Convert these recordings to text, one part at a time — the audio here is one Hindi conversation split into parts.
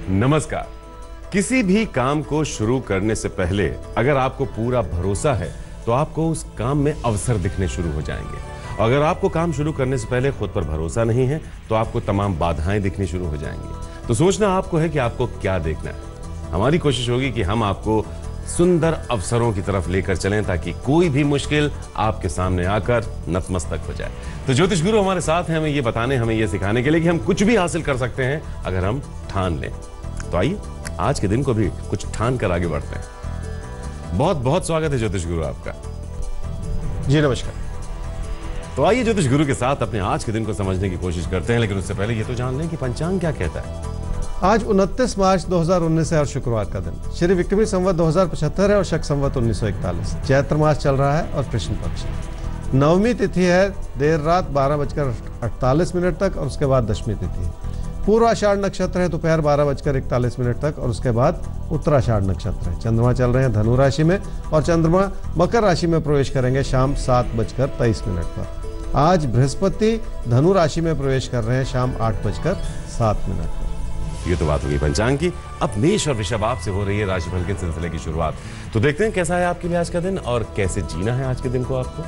नमस्कार। किसी भी काम को शुरू करने से पहले अगर आपको पूरा भरोसा है तो आपको उस काम में अवसर दिखने शुरू हो जाएंगे। अगर आपको काम शुरू करने से पहले खुद पर भरोसा नहीं है तो आपको तमाम बाधाएं दिखनी शुरू हो जाएंगी। तो सोचना आपको है कि आपको क्या देखना है। हमारी कोशिश होगी कि हम आपको सुंदर अवसरों की तरफ लेकर चलें ताकि कोई भी मुश्किल आपके सामने आकर नतमस्तक हो जाए। तो ज्योतिष गुरु हमारे साथ हैं, हमें ये बताने, हमें ये सिखाने के लिए कि हम कुछ भी हासिल कर सकते हैं अगर हम ठान लें। तो आइए आज के दिन को भी कुछ ठान कर आगे बढ़ते हैं। बहुत बहुत स्वागत है ज्योतिष गुरु आपका। जी नमस्कार। तो आइए ज्योतिष गुरु के साथ अपने आज के दिन को समझने की कोशिश करते हैं, लेकिन उससे पहले ये तो जान लें कि पंचांग क्या कहता है। आज 29 मार्च 2019 है और शुक्रवार का दिन श्री विक्रमी संवत 2075 है और शक संवत 1941। चैत्र मास चल रहा है और कृष्ण पक्ष। नवमी तिथि है देर रात 12:48 तक और उसके बाद दशमी तिथि है। पूर्वाषाढ़ नक्षत्र है दोपहर 12:41 तक और उसके बाद उत्तराषाढ़ नक्षत्र है। चंद्रमा चल रहे हैं धनु राशि में और चंद्रमा मकर राशि में प्रवेश करेंगे शाम 7:23 पर। आज बृहस्पति धनु राशि में प्रवेश कर रहे हैं शाम 8:07 पर। ये तो बात होगी पंचांग की। अब मेष और वृषभ आपसे हो रही है राशिफल के सिलसिले की शुरुआत। तो देखते हैं कैसा है आपके लिए आज का दिन और कैसे जीना है आज के दिन को आपको।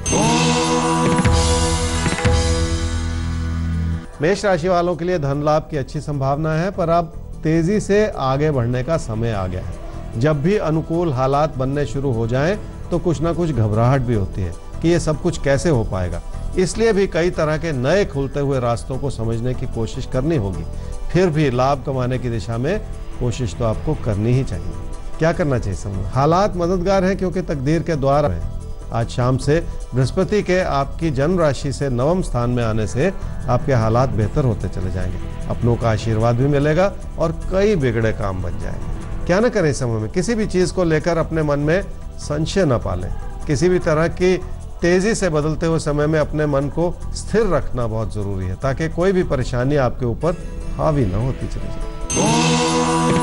मेष राशि वालों के लिए धन लाभ की अच्छी संभावना है, पर अब तेजी से आगे बढ़ने का समय आ गया है। जब भी अनुकूल हालात बनने शुरू हो जाएं, तो कुछ ना कुछ घबराहट भी होती है कि ये सब कुछ कैसे हो पाएगा। इसलिए भी कई तरह के नए खुलते हुए रास्तों को समझने की कोशिश करनी होगी। फिर भी लाभ कमाने की दिशा में कोशिश तो आपको करनी ही चाहिए। क्या करना चाहिए समझो। हालात मददगार हैं क्योंकि तकदीर के द्वार है। आज शाम से बृहस्पति के आपकी जन्म राशि से नवम स्थान में आने से आपके हालात बेहतर होते चले जाएंगे। अपनों का आशीर्वाद भी मिलेगा और कई बिगड़े काम बन जाएंगे। क्या न करें इस समय में, किसी भी चीज को लेकर अपने मन में संशय न पालें। किसी भी तरह की तेजी से बदलते हुए समय में अपने मन को स्थिर रखना बहुत जरूरी है ताकि कोई भी परेशानी आपके ऊपर हावी न होती चली जाए।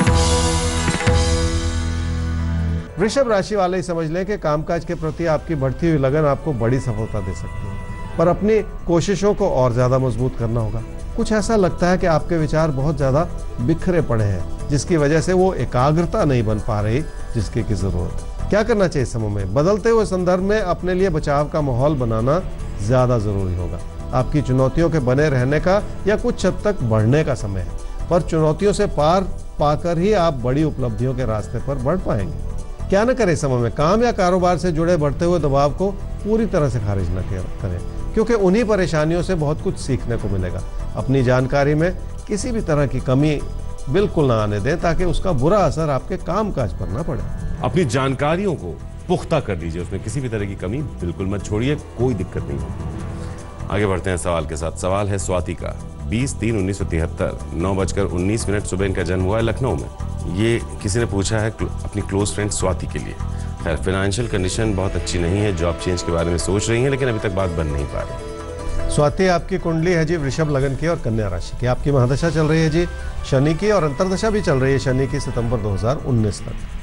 वृषभ राशि वाले ही समझ लें कि कामकाज के प्रति आपकी बढ़ती हुई लगन आपको बड़ी सफलता दे सकती है, पर अपनी कोशिशों को और ज्यादा मजबूत करना होगा। कुछ ऐसा लगता है कि आपके विचार बहुत ज्यादा बिखरे पड़े हैं, जिसकी वजह से वो एकाग्रता नहीं बन पा रही जिसकी की जरूरत है। क्या करना चाहिए समय में, बदलते हुए संदर्भ में अपने लिए बचाव का माहौल बनाना ज्यादा जरूरी होगा। आपकी चुनौतियों के बने रहने का या कुछ हद तक बढ़ने का समय है, पर चुनौतियों से पार पाकर ही आप बड़ी उपलब्धियों के रास्ते पर बढ़ पाएंगे। क्या न करें समय में, काम या कारोबार से जुड़े बढ़ते हुए दबाव को पूरी तरह से खारिज न करें, क्योंकि उन्हीं परेशानियों से बहुत कुछ सीखने को मिलेगा। अपनी जानकारी में किसी भी तरह की कमी बिल्कुल ना आने दें ताकि उसका बुरा असर आपके कामकाज पर ना पड़े। अपनी जानकारियों को पुख्ता कर लीजिए, उसमें किसी भी तरह की कमी बिल्कुल मत छोड़िए, कोई दिक्कत नहीं होगी। आगे बढ़ते हैं सवाल के साथ। सवाल है स्वाति का। 20/3/1973 9:19 सुबह इनका जन्म हुआ है लखनऊ में। ये किसी ने पूछा है अपनी क्लोज फ्रेंड स्वाति के लिए। खैर फाइनेंशियल कंडीशन बहुत अच्छी नहीं है, जॉब चेंज के बारे में सोच रही है लेकिन अभी तक बात बन नहीं पा रही। स्वाति आपकी कुंडली है जी वृषभ लगन की और कन्या राशि की। आपकी महादशा चल रही है जी शनि की और अंतरदशा भी चल रही है शनि की सितंबर 2019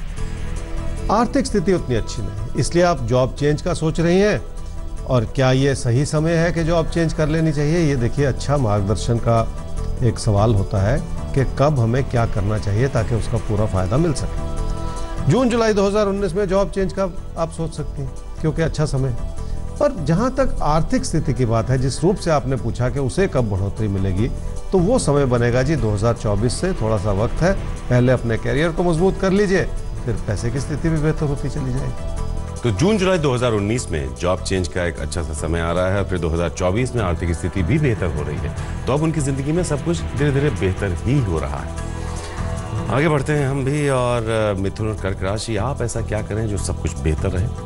तक। आर्थिक स्थिति उतनी अच्छी नहीं, इसलिए आप जॉब चेंज का सोच रही हैं। और क्या ये सही समय है कि जॉब चेंज कर लेनी चाहिए, ये देखिए अच्छा मार्गदर्शन का एक सवाल होता है कि कब हमें क्या करना चाहिए ताकि उसका पूरा फायदा मिल सके। जून जुलाई 2019 में जॉब चेंज का आप सोच सकती हैं क्योंकि अच्छा समय है। पर जहां तक आर्थिक स्थिति की बात है, जिस रूप से आपने पूछा कि उसे कब बढ़ोतरी मिलेगी, तो वो समय बनेगा जी 2024 से। थोड़ा सा वक्त है, पहले अपने कैरियर को मजबूत कर लीजिए, फिर पैसे की स्थिति भी बेहतर होती चली जाएगी। तो जून जुलाई 2019 में जॉब चेंज का एक अच्छा सा समय आ रहा है, फिर 2024 में आर्थिक स्थिति भी बेहतर हो रही है, तो अब उनकी जिंदगी में सब कुछ धीरे धीरे बेहतर ही हो रहा है। आगे बढ़ते हैं हम भी। और मिथुन और कर्क राशि, आप ऐसा क्या करें जो सब कुछ बेहतर रहे।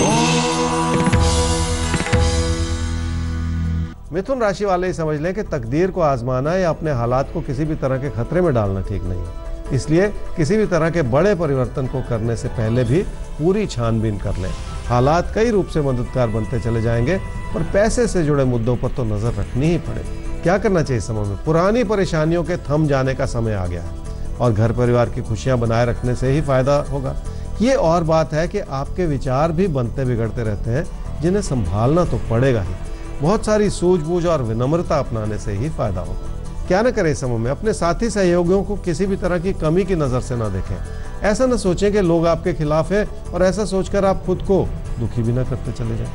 मिथुन राशि वाले ही समझ लें कि तकदीर को आजमाना या अपने हालात को किसी भी तरह के खतरे में डालना ठीक नहीं है। इसलिए किसी भी तरह के बड़े परिवर्तन को करने से पहले भी पूरी छानबीन कर लें। हालात कई रूप से मददगार बनते चले जाएंगे, पर पैसे से जुड़े मुद्दों पर तो नजर रखनी ही पड़ेगी। क्या करना चाहिए समय में, पुरानी परेशानियों के थम जाने का समय आ गया है और घर परिवार की खुशियां बनाए रखने से ही फायदा होगा। ये और बात है कि आपके विचार भी बनते बिगड़ते रहते हैं, जिन्हें संभालना तो पड़ेगा ही। बहुत सारी सूझबूझ और विनम्रता अपनाने से ही फायदा होगा। क्या न करें इस समय में, अपने साथी सहयोगियों को किसी भी तरह की कमी की नज़र से ना देखें। ऐसा न सोचें कि लोग आपके खिलाफ हैं और ऐसा सोचकर आप खुद को दुखी भी ना करते चले जाएं।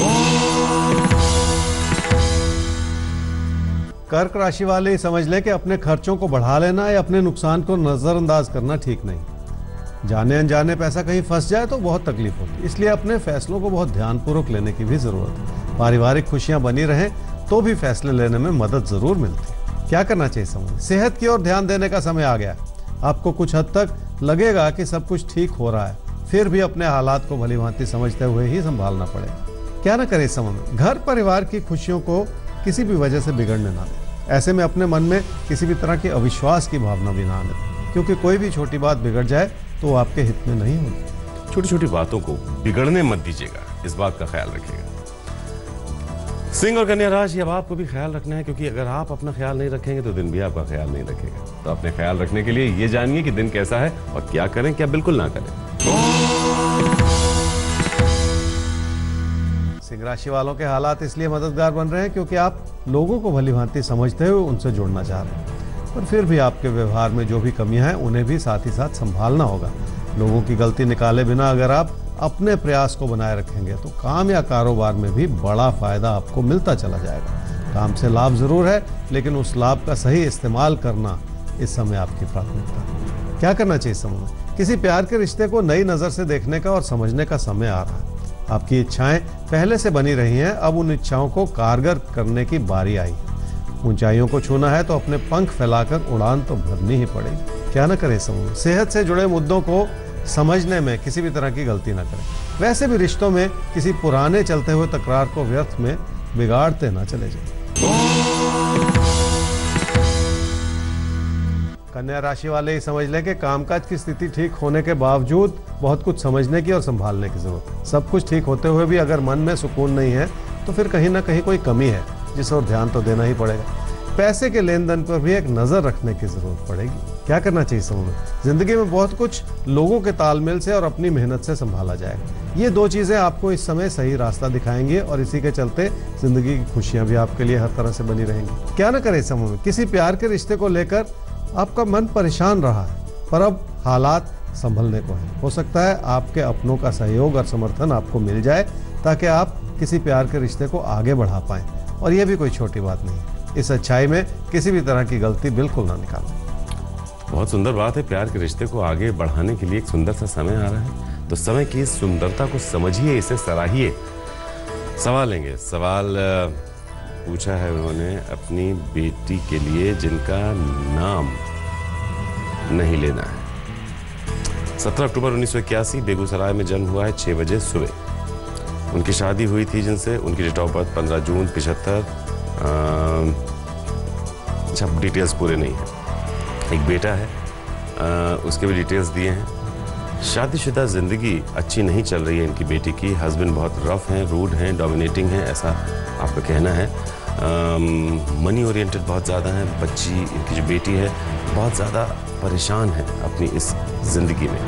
कर्क राशि वाले समझ लें कि अपने खर्चों को बढ़ा लेना या अपने नुकसान को नज़रअंदाज करना ठीक नहीं। जाने अनजाने पैसा कहीं फंस जाए तो बहुत तकलीफ होती है, इसलिए अपने फैसलों को बहुत ध्यानपूर्वक लेने की भी ज़रूरत है। पारिवारिक खुशियां बनी रहें तो भी फैसले लेने में मदद ज़रूर मिलती है। क्या करना चाहिए समय? सेहत की ओर ध्यान देने का समय आ गया है। आपको कुछ हद तक लगेगा कि सब कुछ ठीक हो रहा है, फिर भी अपने हालात को भली भांति समझते हुए ही संभालना पड़ेगा। क्या ना करें इस समय में? घर परिवार की खुशियों को किसी भी वजह से बिगड़ने ना दें। ऐसे में अपने मन में किसी भी तरह की अविश्वास की भावना भी ना आने दें, क्योंकि कोई भी छोटी बात बिगड़ जाए तो वो आपके हित में नहीं होगी। छोटी छोटी बातों को बिगड़ने मत दीजिएगा, इस बात का ख्याल रखिएगा। सिंह और कन्या राशि, अब आपको भी ख्याल रखना है, क्योंकि अगर आप अपना ख्याल नहीं रखेंगे तो दिन भी आपका ख्याल नहीं रखेगा। तो अपने ख्याल रखने के लिए ये जानिए कि दिन कैसा है और क्या करें, क्या बिल्कुल ना करें। सिंह राशि वालों के हालात इसलिए मददगार बन रहे हैं क्योंकि आप लोगों को भली भांति समझते हुए उनसे जुड़ना चाह रहे हैं, पर फिर भी आपके व्यवहार में जो भी कमियां हैं उन्हें भी साथ ही साथ संभालना होगा। लोगों की गलती निकाले बिना अगर आप अपने प्रयास को बनाए रखेंगे तो काम या कारोबार में भी बड़ा फायदा आपको मिलता चला जाएगा। काम से लाभ जरूर है, लेकिन उस लाभ का सही इस्तेमाल करना इस समय आपकी प्राथमिकता है। क्या करना चाहिए इस समय में? किसी प्यार के रिश्ते को नई नजर से देखने का और समझने का समय आ रहा है। आपकी इच्छाएं पहले से बनी रही हैं, अब उन इच्छाओं को कारगर करने की बारी आई है। ऊंचाइयों को छूना है तो अपने पंख फैलाकर उड़ान तो भरनी ही पड़ेगी। क्या ना करें समूह? सेहत से जुड़े मुद्दों को समझने में किसी भी तरह की गलती ना करें। वैसे भी रिश्तों में किसी पुराने चलते हुए तकरार को व्यर्थ में बिगाड़ते ना चले जाएं। कन्या राशि वाले ही समझ लें कि कामकाज की स्थिति ठीक होने के बावजूद बहुत कुछ समझने की और संभालने की जरूरत है। सब कुछ ठीक होते हुए भी अगर मन में सुकून नहीं है तो फिर कहीं ना कहीं कोई कमी है, जिस ओर ध्यान तो देना ही पड़ेगा। पैसे के लेन देन पर भी एक नजर रखने की जरूरत पड़ेगी। क्या करना चाहिए समूह में? जिंदगी में बहुत कुछ लोगों के तालमेल से और अपनी मेहनत से संभाला जाएगा। ये दो चीजें आपको इस समय सही रास्ता दिखाएंगे और इसी के चलते जिंदगी की खुशियां भी आपके लिए हर तरह से बनी रहेंगी। क्या ना करें समूह में? किसी प्यार के रिश्ते को लेकर आपका मन परेशान रहा है, पर अब हालात संभलने को है। हो सकता है आपके अपनों का सहयोग और समर्थन आपको मिल जाए ताकि आप किसी प्यार के रिश्ते को आगे बढ़ा पाएं, और यह भी कोई छोटी बात नहीं है। इस अच्छाई में किसी भी तरह की गलती बिल्कुल ना निकालें। बहुत सुंदर बात है। प्यार के रिश्ते को आगे बढ़ाने के लिए एक सुंदर सा समय आ रहा है, तो समय की इस सुंदरता को समझिए, इसे सराहिए। सवाल लेंगे। सवाल पूछा है उन्होंने अपनी बेटी के लिए जिनका नाम नहीं लेना है। 17 अक्टूबर 1981 बेगूसराय में जन्म हुआ है, 6 बजे सुबह। उनकी शादी हुई थी जिनसे। उनकी डेट ऑफ बर्थ 15 जून 75। अच्छा, डिटेल्स पूरे नहीं है। एक बेटा है, उसके भी डिटेल्स दिए हैं। शादीशुदा जिंदगी अच्छी नहीं चल रही है इनकी बेटी की। हस्बैंड बहुत रफ हैं, रूड हैं, डोमिनेटिंग हैं, ऐसा आपका कहना है। मनी ओरिएंटेड बहुत ज़्यादा है। बच्ची, इनकी जो बेटी है, बहुत ज़्यादा परेशान है अपनी इस ज़िंदगी में।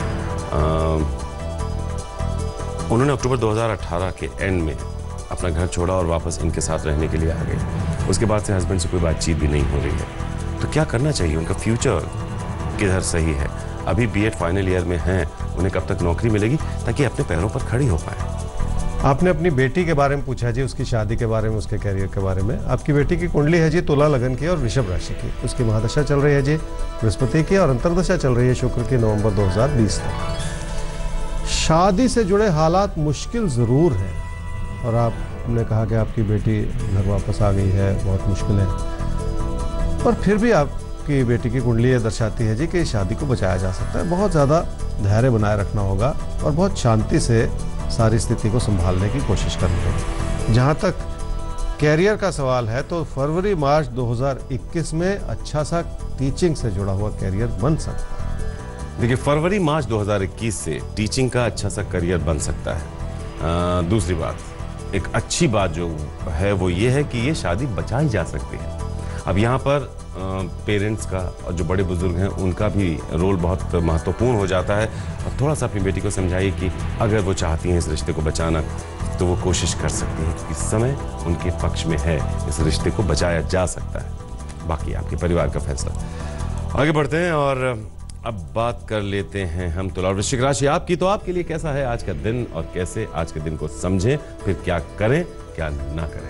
उन्होंने अक्टूबर 2018 के एंड में अपना घर छोड़ा और वापस इनके साथ रहने के लिए आ गए। उसके बाद से हस्बैंड से कोई बातचीत भी नहीं हो रही है। तो क्या करना चाहिए? उनका फ्यूचर किधर सही है? अभी बीएड फाइनल ईयर में हैं, उन्हें कब तक नौकरी मिलेगी ताकि अपने पैरों पर खड़ी हो पाए? आपने अपनी बेटी के बारे में पूछा जी, उसकी शादी के बारे में, उसके कैरियर के बारे में। आपकी बेटी की कुंडली है जी तुला लगन की और वृषभ राशि की। उसकी महादशा चल रही है जी बृहस्पति की और अंतर्दशा चल रही है शुक्र की नवंबर 2020 तक। शादी से जुड़े हालात मुश्किल ज़रूर हैं, और आपने कहा कि आपकी बेटी घर वापस आ गई है, बहुत मुश्किल है, पर फिर भी आपकी बेटी की कुंडली ये दर्शाती है जी कि शादी को बचाया जा सकता है। बहुत ज़्यादा धैर्य बनाए रखना होगा और बहुत शांति से सारी स्थिति को संभालने की कोशिश करनी होगी। जहाँ तक कैरियर का सवाल है तो फरवरी मार्च 2021 में अच्छा सा टीचिंग से जुड़ा हुआ कैरियर बन सकता है। देखिए, फरवरी मार्च 2021 से टीचिंग का अच्छा सा करियर बन सकता है। दूसरी बात, एक अच्छी बात जो है वो ये है कि ये शादी बचाई जा सकती है। अब यहाँ पर पेरेंट्स का और जो बड़े बुजुर्ग हैं उनका भी रोल बहुत महत्वपूर्ण हो जाता है। और थोड़ा सा अपनी बेटी को समझाइए कि अगर वो चाहती हैं इस रिश्ते को बचाना तो वो कोशिश कर सकती हैं। इस समय उनके पक्ष में है, इस रिश्ते को बचाया जा सकता है। बाकी आपके परिवार का फैसला। आगे बढ़ते हैं और अब बात कर लेते हैं हम तुला और वृश्चिक राशि आपकी। तो आपके लिए कैसा है आज का दिन और कैसे आज के दिन को समझें, फिर क्या करें क्या ना करें।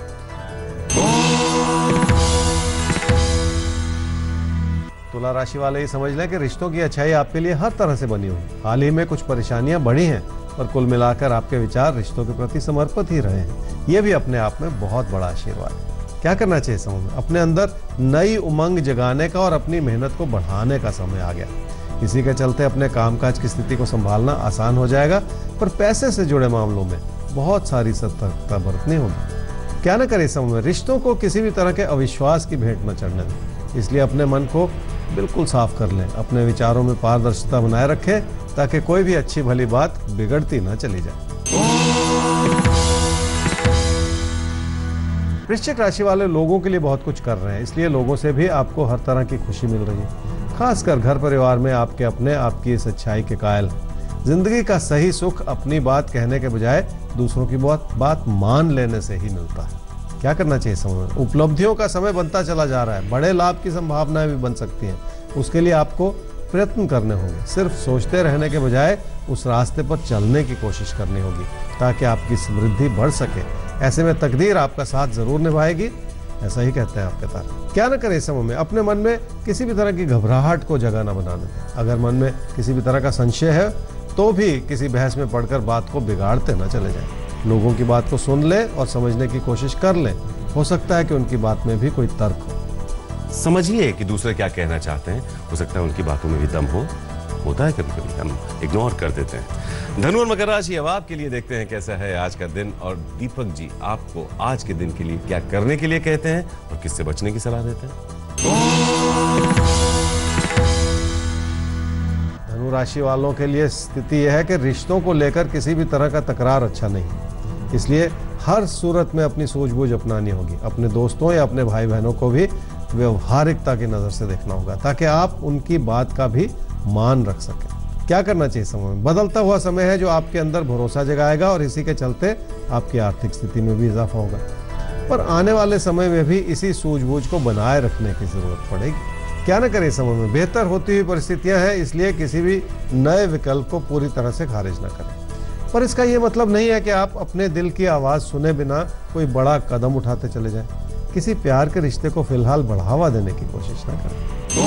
तुला राशि वाले ही समझ लें कि रिश्तों की अच्छाई आपके लिए हर तरह से बनी हुई। हाल ही में कुछ परेशानियां बढ़ी हैं, पर कुल मिलाकर आपके विचार रिश्तों के प्रति समर्पित ही रहे हैं। ये भी अपने आप में बहुत बड़ा आशीर्वाद है। क्या करना चाहिए समय में? अपने अंदर नई उमंग जगाने का और अपनी मेहनत को बढ़ाने का समय आ गया। इसी के चलते अपने कामकाज की स्थिति को संभालना आसान हो जाएगा, पर पैसे से जुड़े मामलों में बहुत सारी सतर्कता बरतनी होगी। क्या न करें समय में? रिश्तों को किसी भी तरह के अविश्वास की भेंट न चढ़ने दें। इसलिए अपने मन को बिल्कुल साफ कर लें, अपने विचारों में पारदर्शिता बनाए रखें, ताकि कोई भी अच्छी भली बात बिगड़ती ना चली जाए। वृश्चिक राशि वाले लोगों के लिए बहुत कुछ कर रहे हैं, इसलिए लोगों से भी आपको हर तरह की खुशी मिल रही है। खासकर घर परिवार में आपके अपने आपकी इस अच्छाई के कायल हैं। जिंदगी का सही सुख अपनी बात कहने के बजाय दूसरों की बात मान लेने से ही मिलता है। क्या करना चाहिए समय में? उपलब्धियों का समय बनता चला जा रहा है, बड़े लाभ की संभावनाएं भी बन सकती हैं। उसके लिए आपको प्रयत्न करने होंगे। सिर्फ सोचते रहने के बजाय उस रास्ते पर चलने की कोशिश करनी होगी, ताकि आपकी समृद्धि बढ़ सके। ऐसे में तकदीर आपका साथ जरूर निभाएगी, ऐसा ही कहते हैं आपके तारे। क्या न करें इस समय में? अपने मन में किसी भी तरह की घबराहट को जगह न बनाने दें। अगर मन में किसी भी तरह का संशय है तो भी किसी बहस में पड़कर बात को बिगाड़ते न चले जाएं। लोगों की बात को सुन लें और समझने की कोशिश कर लें। हो सकता है कि उनकी बात में भी कोई तर्क हो। समझिए कि दूसरे क्या कहना चाहते हैं, हो सकता है उनकी बातों में भी दम हो। होता है कभी कभी हम इग्नोर कर देते हैं। धनु और मकर राशि अब आपके लिए देखते हैं कैसा है आज का दिन, और दीपक जी आपको आज के दिन के लिए क्या करने के लिए कहते हैं और किससे बचने की सलाह देते हैं। धनु राशि वालों के लिए स्थिति यह है कि रिश्तों को लेकर किसी भी तरह का तकरार अच्छा नहीं, इसलिए हर सूरत में अपनी सूझबूझ अपनानी होगी। अपने दोस्तों या अपने भाई बहनों को भी व्यवहारिकता की नजर से देखना होगा, ताकि आप उनकी बात का भी मान रख सकें। क्या करना चाहिए समय में? बदलता हुआ समय है जो आपके अंदर भरोसा जगाएगा, और इसी के चलते आपकी आर्थिक स्थिति में भी इजाफा होगा। पर आने वाले समय में भी इसी सूझबूझ को बनाए रखने की जरूरत पड़ेगी। क्या न करें समय में? बेहतर होती हुई परिस्थितियां हैं, इसलिए किसी भी नए विकल्प को पूरी तरह से खारिज न करें। पर इसका ये मतलब नहीं है कि आप अपने दिल की आवाज सुने बिना कोई बड़ा कदम उठाते चले जाएं। किसी प्यार के रिश्ते को फिलहाल बढ़ावा देने की कोशिश न करें।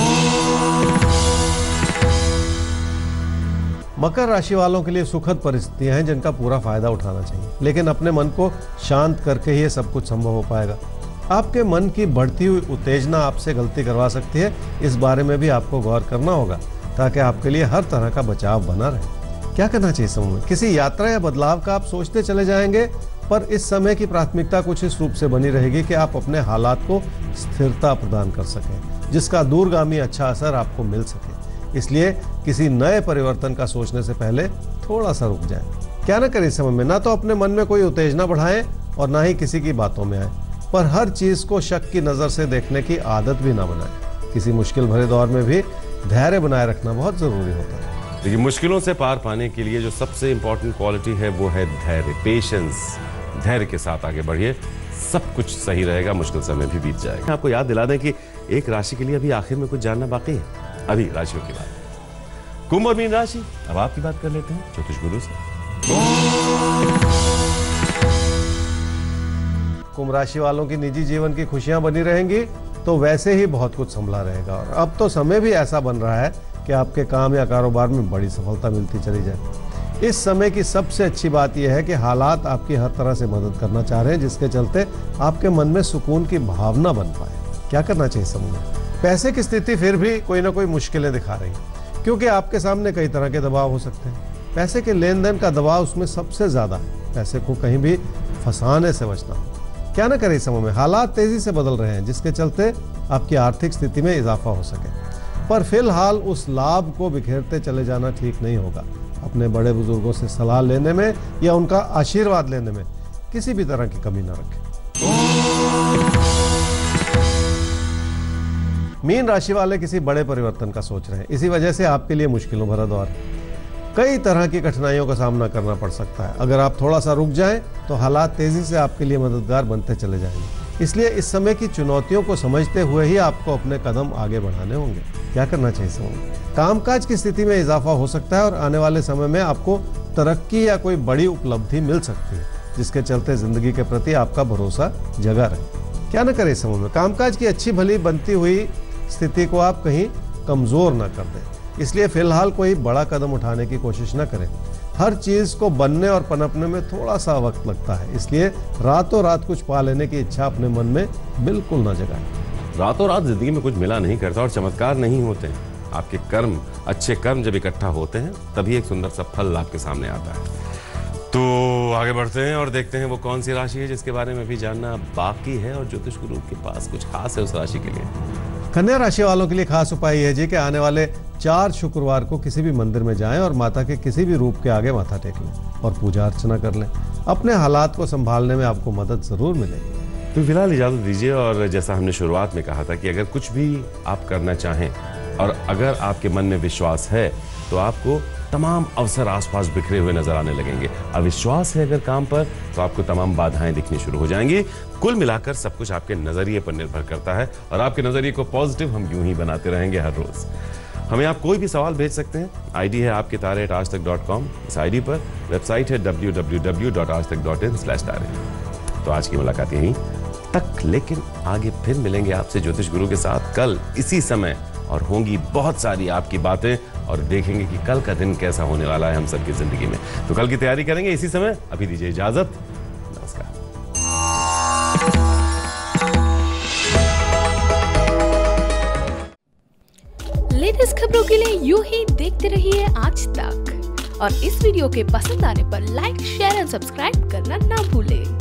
मकर राशि वालों के लिए सुखद परिस्थितियां हैं जिनका पूरा फायदा उठाना चाहिए, लेकिन अपने मन को शांत करके ही ये सब कुछ संभव हो पाएगा। आपके मन की बढ़ती हुई उत्तेजना आपसे गलती करवा सकती है। इस बारे में भी आपको गौर करना होगा, ताकि आपके लिए हर तरह का बचाव बना रहे। क्या करना चाहिए समय में? किसी यात्रा या बदलाव का आप सोचते चले जाएंगे, पर इस समय की प्राथमिकता कुछ इस रूप से बनी रहेगी कि आप अपने हालात को स्थिरता प्रदान कर सकें, जिसका दूरगामी अच्छा असर आपको मिल सके। इसलिए किसी नए परिवर्तन का सोचने से पहले थोड़ा सा रुक जाएं। क्या न करें इस समय में? ना तो अपने मन में कोई उत्तेजना बढ़ाएं और ना ही किसी की बातों में आए, पर हर चीज को शक की नजर से देखने की आदत भी ना बनाएं। किसी मुश्किल भरे दौर में भी धैर्य बनाए रखना बहुत जरूरी होता है। देखिए, मुश्किलों से पार पाने के लिए जो सबसे इंपॉर्टेंट क्वालिटी है वो है धैर्य, पेशेंस। धैर्य के साथ आगे बढ़िए, सब कुछ सही रहेगा, मुश्किल समय भी बीत जाएगा। आपको याद दिला दें कि एक राशि के लिए अभी आखिर में कुछ जानना बाकी है। अभी राशियों की बात। कुंभ और मीन राशि, अब आपकी बात कर लेते हैं ज्योतिष गुरु से। कुंभ राशि वालों की निजी जीवन की खुशियां बनी रहेंगी, तो वैसे ही बहुत कुछ संभला रहेगा। और अब तो समय भी ऐसा बन रहा है कि आपके काम या कारोबार में बड़ी सफलता मिलती चली जाए। इस समय की सबसे अच्छी बात यह है कि हालात आपकी हर तरह से मदद करना चाह रहे हैं, जिसके चलते आपके मन में सुकून की भावना बन पाए। क्या करना चाहिए समय में? पैसे की स्थिति फिर भी कोई ना कोई मुश्किलें दिखा रही है, क्योंकि आपके सामने कई तरह के दबाव हो सकते हैं। पैसे के लेन देन का दबाव उसमें सबसे ज्यादा है। पैसे को कहीं भी फंसाने से बचना। क्या न करें इस समय में? हालात तेजी से बदल रहे हैं, जिसके चलते आपकी आर्थिक स्थिति में इजाफा हो सके, पर फिलहाल उस लाभ को बिखेरते चले जाना ठीक नहीं होगा। अपने बड़े बुजुर्गों से सलाह लेने में या उनका आशीर्वाद लेने में किसी भी तरह की कमी न रखें। मीन राशि वाले किसी बड़े परिवर्तन का सोच रहे हैं, इसी वजह से आपके लिए मुश्किलों भरा दौर है। कई तरह की कठिनाइयों का सामना करना पड़ सकता है। अगर आप थोड़ा सा रुक जाएं तो हालात तेजी से आपके लिए मददगार बनते चले जाएंगे। इसलिए इस समय की चुनौतियों को समझते हुए ही आपको अपने कदम आगे बढ़ाने होंगे। क्या करना चाहिए समय में? कामकाज की स्थिति में इजाफा हो सकता है और आने वाले समय में आपको तरक्की या कोई बड़ी उपलब्धि मिल सकती है, जिसके चलते जिंदगी के प्रति आपका भरोसा जगा रहे। क्या न करें इस समय में? कामकाज की अच्छी भली बनती हुई स्थिति को आप कहीं कमजोर न कर दें, इसलिए फिलहाल कोई बड़ा कदम उठाने की कोशिश न करें। हर चीज को बनने और पनपने में थोड़ा सा वक्त लगता है, इसलिए रातों रात कुछ पा लेने की इच्छा अपने मन में बिल्कुल न जगाएं। रातों रात जिंदगी में कुछ मिला नहीं करता और चमत्कार नहीं होते। आपके कर्म, अच्छे कर्म जब इकट्ठा होते हैं तभी एक सुंदर सा फल आपके सामने आता है। तो आगे बढ़ते हैं और देखते हैं वो कौन सी राशि है जिसके बारे में भी जानना बाकी है और ज्योतिष गुरु के पास कुछ खास है उस राशि के लिए। कन्या राशि वालों के लिए खास उपाय यह है जी कि आने वाले 4 शुक्रवार को किसी भी मंदिर में जाएं और माता के किसी भी रूप के आगे माथा टेक लें और पूजा अर्चना कर लें। अपने हालात को संभालने में आपको मदद जरूर मिलेगी। तो फिलहाल इजाजत दीजिए, और जैसा हमने शुरुआत में कहा था कि अगर कुछ भी आप करना चाहें और अगर आपके मन में विश्वास है तो आपको तमाम अवसर आसपास बिखरे हुए नजर आने लगेंगे। अविश्वास है अगर काम पर तो आपको तमाम बाधाएं दिखनी शुरू हो जाएंगी। कुल मिलाकर सब कुछ आपके नजरिए पर निर्भर करता है और आपके नजरिए को पॉजिटिव हम यूं ही बनाते रहेंगे हर रोज। हमें आप कोई भी सवाल भेज सकते हैं। आईडी है आपके तारे@aajtak.com। इस आईडी पर वेबसाइट है www.aajtak.in/तारे। तो आज की मुलाकात यहीं तक, लेकिन आगे फिर मिलेंगे आपसे ज्योतिष गुरु के साथ कल इसी समय, और होंगी बहुत सारी आपकी बातें और देखेंगे कि कल का दिन कैसा होने वाला है हम सबकी जिंदगी में। तो कल की तैयारी करेंगे इसी समय। अभी दीजिए इजाजत, नमस्कार। लेटेस्ट खबरों के लिए यूं ही देखते रहिए आज तक, और इस वीडियो के पसंद आने पर लाइक, शेयर एंड सब्सक्राइब करना ना भूलें।